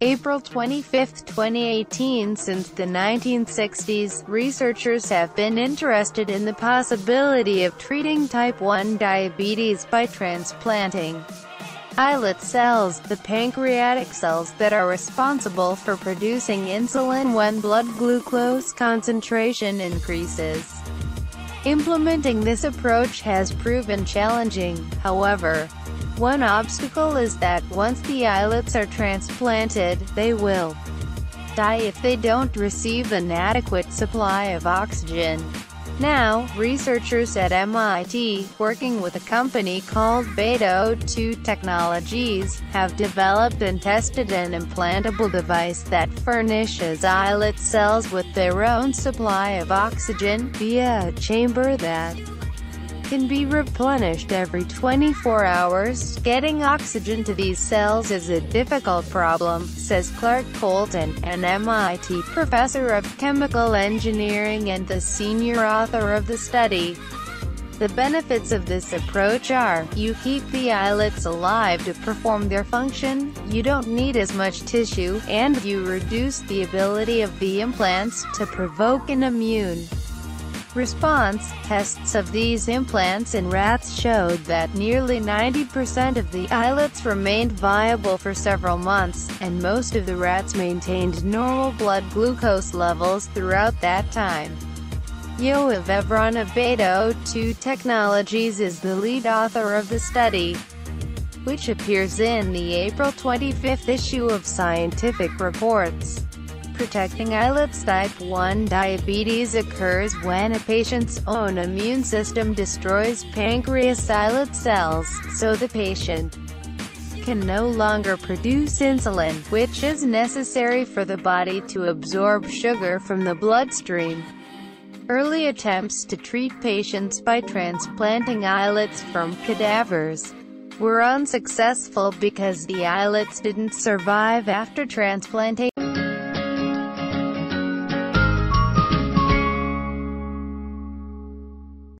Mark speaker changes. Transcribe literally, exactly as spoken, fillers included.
Speaker 1: April twenty-fifth, twenty eighteen. Since the nineteen sixties, researchers have been interested in the possibility of treating type one diabetes by transplanting islet cells, the pancreatic cells that are responsible for producing insulin when blood glucose concentration increases. Implementing this approach has proven challenging, however. One obstacle is that once the islets are transplanted, they will die if they don't receive an adequate supply of oxygen. Now, researchers at M I T, working with a company called beta O two Technologies, have developed and tested an implantable device that furnishes islet cells with their own supply of oxygen, via a chamber that can be replenished every twenty-four hours. Getting oxygen to these cells is a difficult problem, says Clark Colton, an M I T professor of chemical engineering and the senior author of the study. The benefits of this approach are, you keep the islets alive to perform their function, you don't need as much tissue, and you reduce the ability of the implants to provoke an immune response. Tests of these implants in rats showed that nearly ninety percent of the islets remained viable for several months, and most of the rats maintained normal blood glucose levels throughout that time. Yoav Evron of beta O two Technologies is the lead author of the study, which appears in the April twenty-fifth issue of Scientific Reports. Protecting islets. Type one diabetes occurs when a patient's own immune system destroys pancreas islet cells, so the patient can no longer produce insulin, which is necessary for the body to absorb sugar from the bloodstream. Early attempts to treat patients by transplanting islets from cadavers were unsuccessful because the islets didn't survive after transplantation.